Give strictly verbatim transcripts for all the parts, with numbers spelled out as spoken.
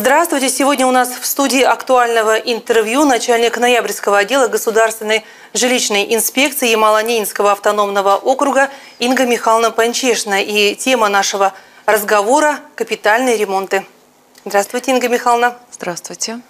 Здравствуйте! Сегодня у нас в студии актуального интервью начальник ноябрьского отдела Государственной жилищной инспекции Ямало-Ненецкого автономного округа Инга Михайловна Панчешина. И тема нашего разговора – капитальные ремонты. Здравствуйте, Инга Михайловна. Здравствуйте.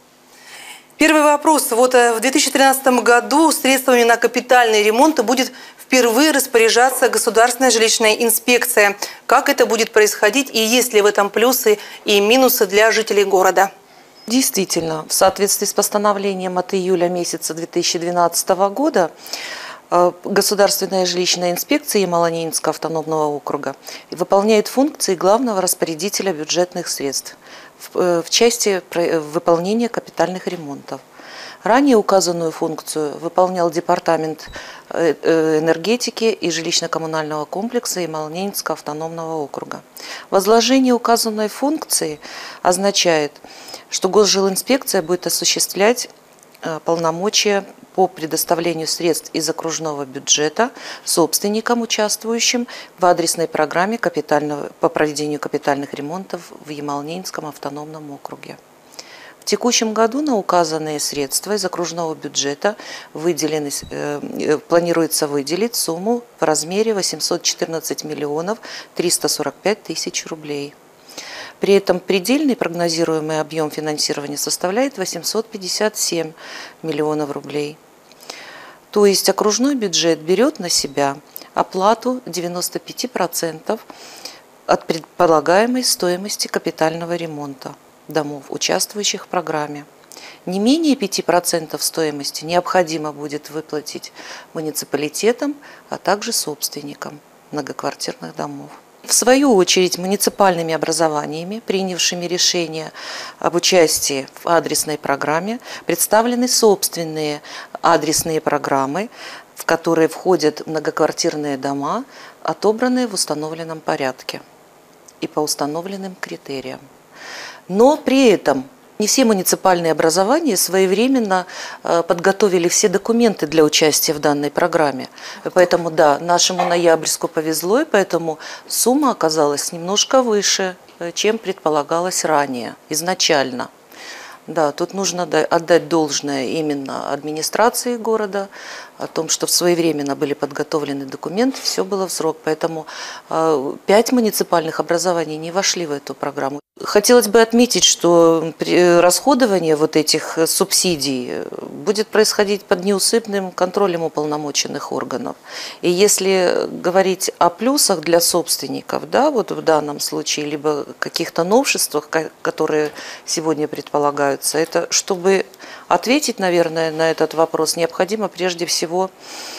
Первый вопрос. Вот в две тысячи тринадцатом году средствами на капитальные ремонты будет впервые распоряжаться Государственная жилищная инспекция. Как это будет происходить и есть ли в этом плюсы и минусы для жителей города? Действительно, в соответствии с постановлением от июля месяца две тысячи двенадцатого года Государственная жилищная инспекция Ямало-Ненецкого автономного округа выполняет функции главного распорядителя бюджетных средств в части выполнения капитальных ремонтов. Ранее указанную функцию выполнял Департамент энергетики и жилищно-коммунального комплекса Ямало-Ненецкого автономного округа. Возложение указанной функции означает, что Госжилинспекция будет осуществлять полномочия по предоставлению средств из окружного бюджета собственникам, участвующим в адресной программе капитального, по проведению капитальных ремонтов в Ямало-Ненецком автономном округе. В текущем году на указанные средства из окружного бюджета выделены, э, планируется выделить сумму в размере восемьсот четырнадцать миллионов триста сорок пять тысяч рублей. При этом предельный прогнозируемый объем финансирования составляет восемьсот пятьдесят семь миллионов рублей. То есть окружной бюджет берет на себя оплату девяноста пяти процентов от предполагаемой стоимости капитального ремонта домов, участвующих в программе. Не менее пяти процентов стоимости необходимо будет выплатить муниципалитетам, а также собственникам многоквартирных домов. В свою очередь, муниципальными образованиями, принявшими решение об участии в адресной программе, представлены собственные адресные программы, в которые входят многоквартирные дома, отобранные в установленном порядке и по установленным критериям. Но при этом не все муниципальные образования своевременно подготовили все документы для участия в данной программе. Поэтому, да, нашему Ноябрьску повезло, и поэтому сумма оказалась немножко выше, чем предполагалось ранее, изначально. Да, тут нужно отдать должное именно администрации города, о том, что своевременно были подготовлены документы, все было в срок. Поэтому пять муниципальных образований не вошли в эту программу. Хотелось бы отметить, что расходование вот этих субсидий будет происходить под неусыпным контролем уполномоченных органов. И если говорить о плюсах для собственников, да, вот в данном случае, либо каких-то новшествах, которые сегодня предполагаются, это чтобы ответить, наверное, на этот вопрос, необходимо прежде всего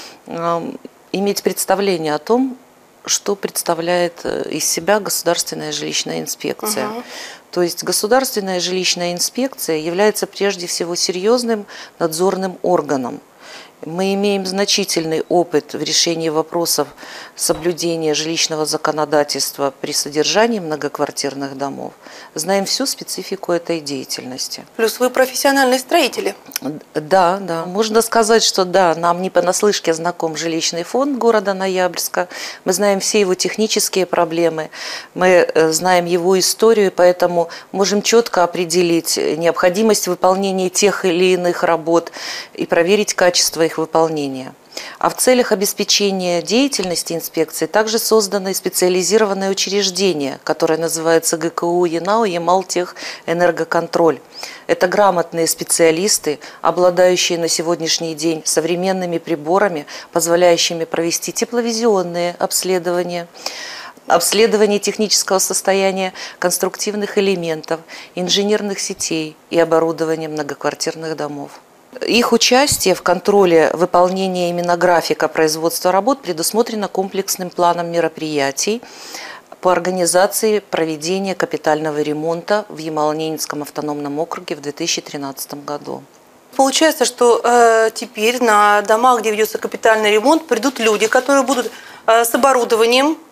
э, иметь представление о том, что представляет из себя Государственная жилищная инспекция. Uh-huh. То есть Государственная жилищная инспекция является прежде всего серьезным надзорным органом. Мы имеем значительный опыт в решении вопросов соблюдения жилищного законодательства при содержании многоквартирных домов. Знаем всю специфику этой деятельности. Плюс вы профессиональные строители. Да, да. Можно сказать, что да, нам не понаслышке знаком жилищный фонд города Ноябрьска. Мы знаем все его технические проблемы, мы знаем его историю, поэтому можем четко определить необходимость выполнения тех или иных работ и проверить качество их выполнения. А в целях обеспечения деятельности инспекции также создано специализированное учреждение, которое называется ГКУ ЯНАО «Ямалтехэнергоконтроль». Это грамотные специалисты, обладающие на сегодняшний день современными приборами, позволяющими провести тепловизионные обследования, обследование технического состояния конструктивных элементов, инженерных сетей и оборудования многоквартирных домов. Их участие в контроле выполнения именно графика производства работ предусмотрено комплексным планом мероприятий по организации проведения капитального ремонта в Ямало-Ненецком автономном округе в две тысячи тринадцатом году. Получается, что э, теперь на домах, где ведется капитальный ремонт, придут люди, которые будут э, с оборудованием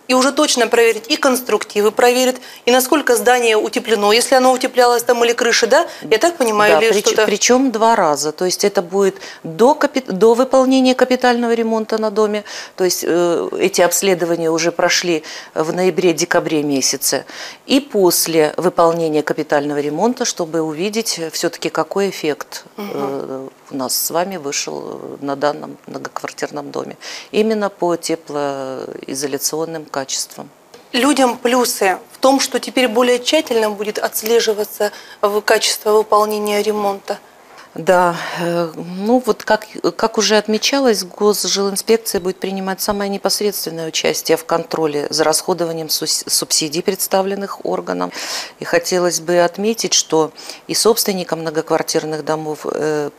и уже точно проверить и конструктивы, проверит, и насколько здание утеплено, если оно утеплялось там или крыша, да? Я так понимаю, Да, или прич, что-то? причем два раза. То есть это будет до, капи, до выполнения капитального ремонта на доме. То есть э, эти обследования уже прошли в ноябре-декабре месяце. И после выполнения капитального ремонта, чтобы увидеть все-таки какой эффект угу. э, у нас с вами вышел на данном многоквартирном доме. Именно по теплоизоляционным качествам. Людям плюсы в том, что теперь более тщательно будет отслеживаться качество выполнения ремонта. Да, ну вот как, как уже отмечалось, Госжилинспекция будет принимать самое непосредственное участие в контроле за расходованием субсидий, представленных органам. И хотелось бы отметить, что и собственникам многоквартирных домов,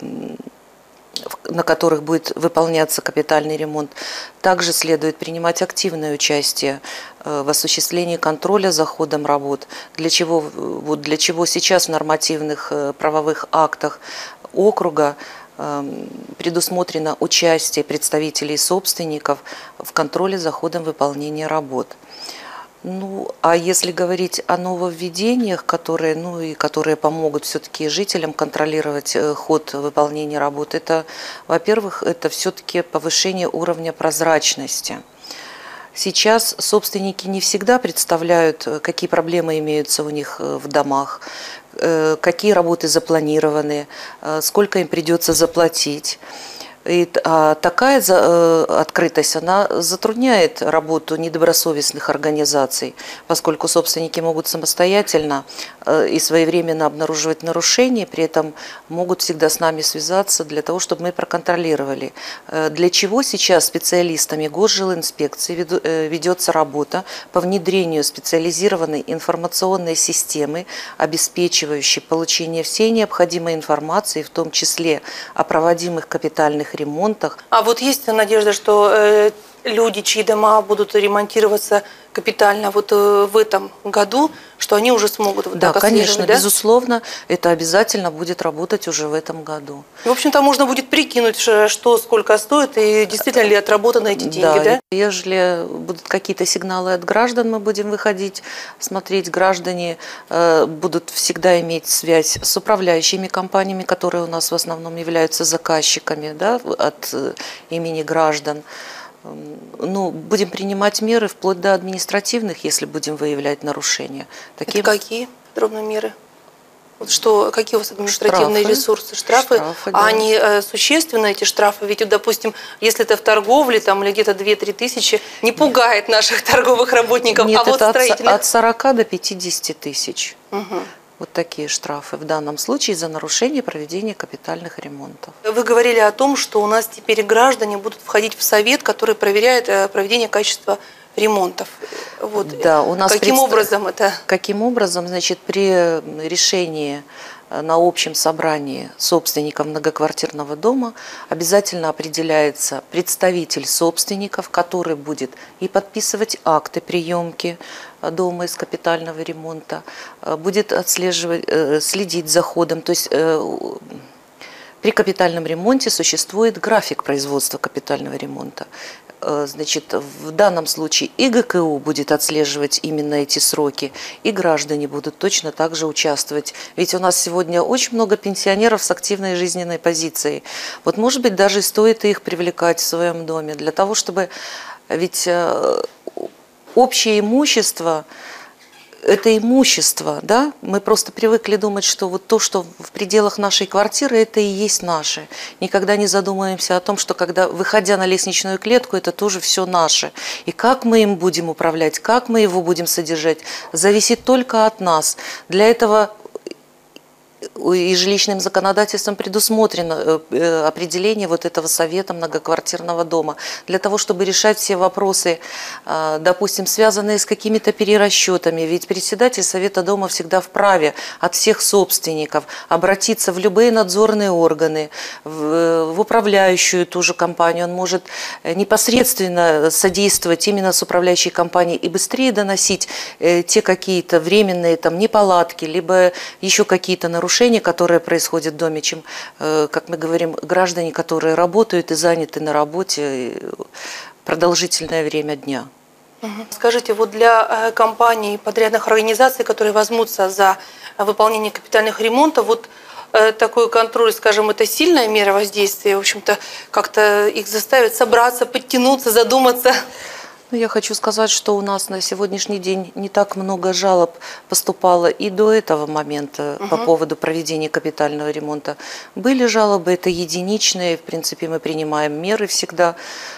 на которых будет выполняться капитальный ремонт, также следует принимать активное участие в осуществлении контроля за ходом работ, для чего, вот для чего сейчас в нормативных правовых актах округа предусмотрено участие представителей собственников в контроле за ходом выполнения работ. Ну, а если говорить о нововведениях, которые, ну, и которые помогут все-таки жителям контролировать ход выполнения работ, это, во-первых, это все-таки повышение уровня прозрачности. Сейчас собственники не всегда представляют, какие проблемы имеются у них в домах, какие работы запланированы, сколько им придется заплатить. И такая открытость, она затрудняет работу недобросовестных организаций, поскольку собственники могут самостоятельно и своевременно обнаруживать нарушения, при этом могут всегда с нами связаться для того, чтобы мы проконтролировали. Для чего сейчас специалистами Госжилинспекции ведется работа по внедрению специализированной информационной системы, обеспечивающей получение всей необходимой информации, в том числе о проводимых капитальных ремонтах. А вот есть надежда, что э, люди, чьи дома будут ремонтироваться капитально вот э, в этом году, что они уже смогут вот да, так конечно, да? безусловно, это обязательно будет работать уже в этом году. В общем-то, можно будет прикинуть, что сколько стоит и действительно ли отработаны эти деньги, да? Да, если будут какие-то сигналы от граждан, мы будем выходить, смотреть. Граждане э, будут всегда иметь связь с управляющими компаниями, которые у нас в основном являются заказчиками, да, от э, имени граждан. Ну, будем принимать меры вплоть до административных, если будем выявлять нарушения. Такие... Это какие подробные меры? Вот что, какие у вас административные штрафы. ресурсы, штрафы? штрафы а да. они э, существенны, эти штрафы? Ведь, допустим, если это в торговле там, или где-то две-три тысячи, не пугает наших торговых работников, Нет, а вот это строительных... от сорока до пятидесяти тысяч. Угу. Вот такие штрафы в данном случае за нарушение проведения капитальных ремонтов. Вы говорили о том, что у нас теперь граждане будут входить в совет, который проверяет проведение качества ремонтов. Вот. Да, у нас Каким предста... образом это? Каким образом, значит, при решении на общем собрании собственников многоквартирного дома обязательно определяется представитель собственников, который будет и подписывать акты приемки дома из капитального ремонта, будет отслеживать, следить за ходом. То есть при капитальном ремонте существует график производства капитального ремонта. Значит, в данном случае и ГКУ будет отслеживать именно эти сроки, и граждане будут точно так же участвовать. Ведь у нас сегодня очень много пенсионеров с активной жизненной позицией. Вот, может быть, даже стоит их привлекать в своем доме для того, чтобы... Ведь общее имущество... Это имущество, да? Мы просто привыкли думать, что вот то, что в пределах нашей квартиры, это и есть наше. Никогда не задумываемся о том, что когда, выходя на лестничную клетку, это тоже все наше. И как мы им будем управлять, как мы его будем содержать, зависит только от нас. Для этого и жилищным законодательством предусмотрено определение вот этого совета многоквартирного дома. Для того, чтобы решать все вопросы, допустим, связанные с какими-то перерасчетами. Ведь председатель совета дома всегда вправе от всех собственников обратиться в любые надзорные органы, в управляющую ту же компанию. Он может непосредственно содействовать именно с управляющей компанией и быстрее доносить те какие-то временные там неполадки, либо еще какие-то нарушения, которые происходят в доме, чем, как мы говорим, граждане, которые работают и заняты на работе продолжительное время дня. Скажите, вот для компаний, подрядных организаций, которые возьмутся за выполнение капитальных ремонтов, вот такой контроль, скажем, это сильная мера воздействия, в общем-то, как-то их заставит собраться, подтянуться, задуматься? Ну, я хочу сказать, что у нас на сегодняшний день не так много жалоб поступало и до этого момента угу. по поводу проведения капитального ремонта. Были жалобы, это единичные, в принципе, мы принимаем меры всегда,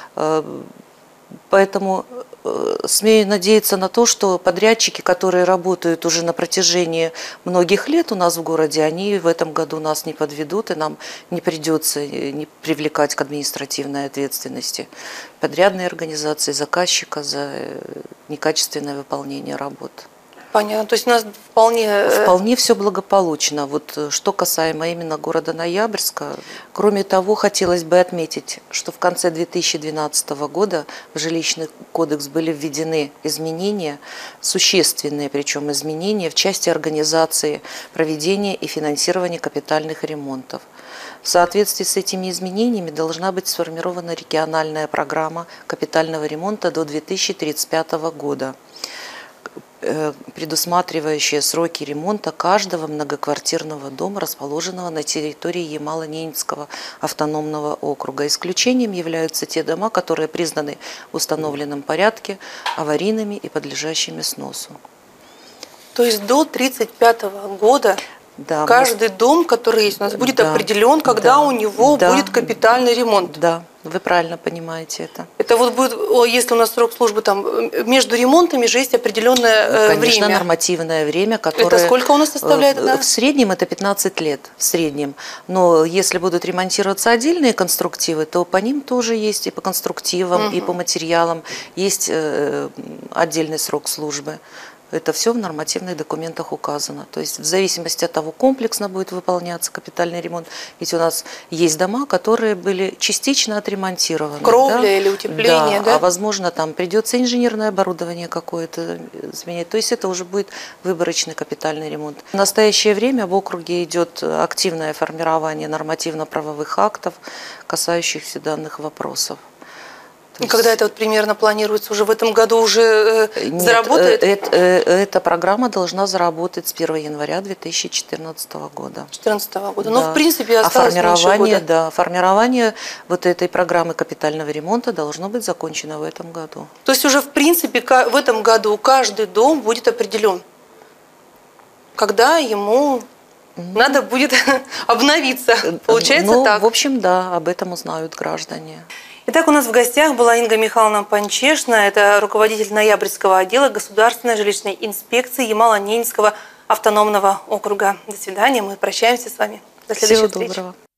поэтому смею надеяться на то, что подрядчики, которые работают уже на протяжении многих лет у нас в городе, они в этом году нас не подведут, и нам не придется не привлекать к административной ответственности подрядные организации, заказчика за некачественное выполнение работ. Понятно. То есть у нас вполне... Вполне все благополучно. Вот что касаемо именно города Ноябрьска. Кроме того, хотелось бы отметить, что в конце две тысячи двенадцатого года в жилищный кодекс были введены изменения, существенные причем изменения в части организации проведения и финансирования капитальных ремонтов. В соответствии с этими изменениями должна быть сформирована региональная программа капитального ремонта до две тысячи тридцать пятого года, предусматривающие сроки ремонта каждого многоквартирного дома, расположенного на территории Ямало-Ненецкого автономного округа. Исключением являются те дома, которые признаны в установленном порядке аварийными и подлежащими сносу. То есть до тридцать пятого года да, каждый мы... дом, который есть у нас, будет да, определен, когда да, у него да, будет капитальный ремонт. Да, вы правильно понимаете это. Это вот будет, если у нас срок службы там между ремонтами же есть определенное ну, конечно, время. Конечно, нормативное время, которое... Это сколько у нас составляет? Да? В среднем это пятнадцать лет, в среднем. Но если будут ремонтироваться отдельные конструктивы, то по ним тоже есть и по конструктивам, угу. и по материалам есть э, отдельный срок службы. Это все в нормативных документах указано. То есть в зависимости от того, комплексно будет выполняться капитальный ремонт. Ведь у нас есть дома, которые были частично отремонтированы. Кровля да? или утепление, да, да? А возможно, там придется инженерное оборудование какое-то изменять. То есть это уже будет выборочный капитальный ремонт. В настоящее время в округе идет активное формирование нормативно-правовых актов, касающихся данных вопросов. И когда это вот примерно планируется? Уже в этом году уже Нет, заработает? Это, эта программа должна заработать с первого января две тысячи четырнадцатого года. две тысячи четырнадцатого года. Да. Ну, в принципе, а осталось формирование, года. Да, формирование вот этой программы капитального ремонта должно быть закончено в этом году. То есть уже, в принципе, в этом году каждый дом будет определен, когда ему... Надо будет обновиться. Получается ну, так? В общем, да, об этом узнают граждане. Итак, у нас в гостях была Инга Михайловна Панчешна, это руководитель Ноябрьского отдела Государственной жилищной инспекции Ямало-Ненецкого автономного округа. До свидания, мы прощаемся с вами. До следующей встречи. Всего доброго.